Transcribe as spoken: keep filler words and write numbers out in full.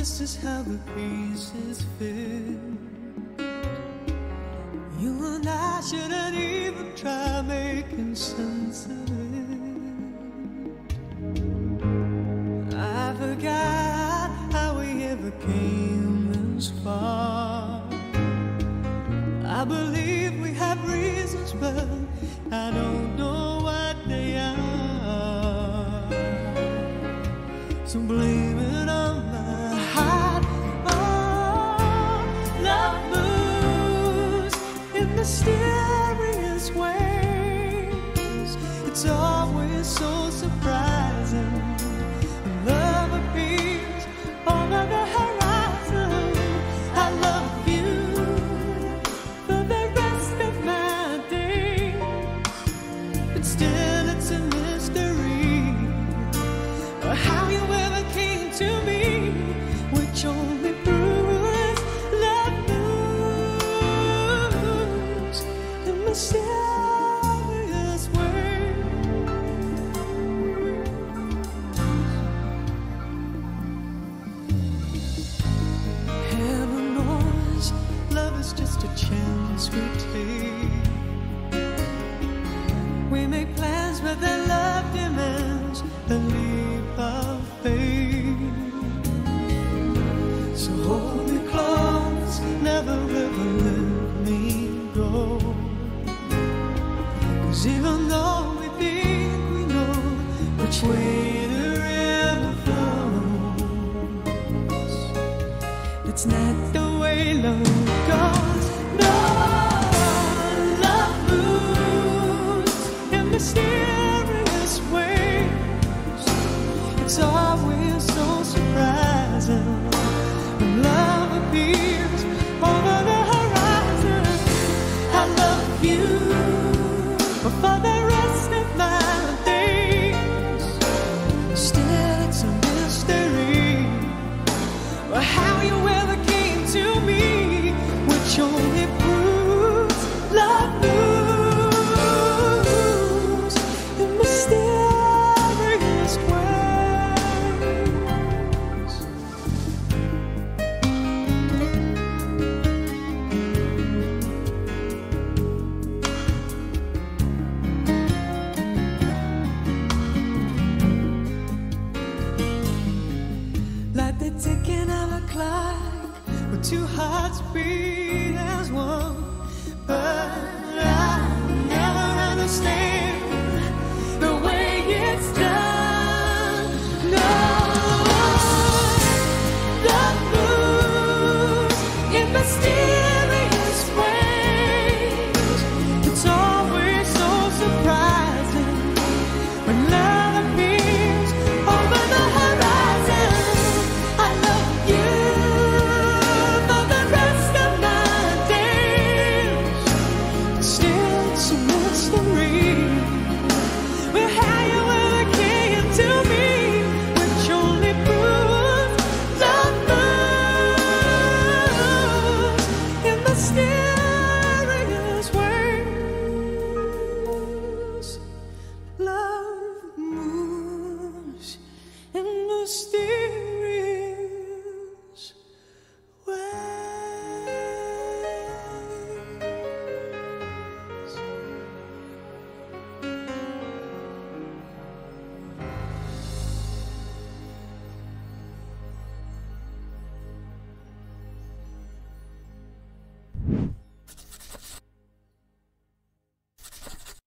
This is how the pieces fit. You and I shouldn't even try making sense of it. I forgot how we ever came this far. I believe we have reasons, but I don't know what they are. So blame it on my heart. Oh, love moves in mysterious ways. It's always so surprising. Love appears over the horizon. I love you for the rest of my days, but still it's a mystery how you ever came to me, which only proves love moves in mysterious ways. Heaven knows love is just a chance we take. We make plans, but then love demands a leap of faith. So hold me close, never ever let me go. 'Cause even though we think we know which way the river flows, it's not the way love goes. No, love moves in mysterious ways. It's always so surprising when love appears over the horizon. I love you for the rest of my days. Still, it's a mystery how you ever came to me, which only proves love moves in mysterious ways. Like the ticking of a clock, with two hearts beat as one. But I never understand the way it's done. No, love moves in mysterious ways. It's always so surprising when love appears over the horizon. I love you for the rest of my days. Still, it's a mystery but how you ever came to me, which only proves love moves in mysterious ways. Love moves in mysterious